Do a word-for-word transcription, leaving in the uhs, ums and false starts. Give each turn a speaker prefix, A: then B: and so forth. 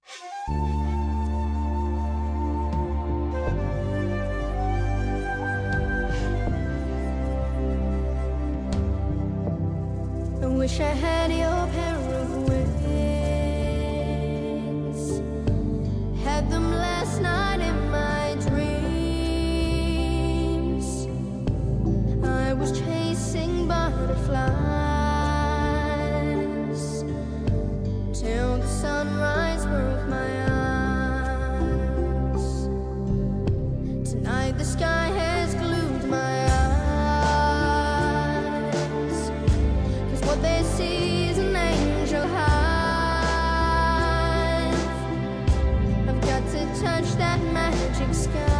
A: I wish I had your pair of wings, had them last night in my dreams. I was chasing butterflies till the sunrise broke my eyes. Tonight the sky has glued my eyes, 'cause what they see is an angel hive. I've got to touch that magic sky.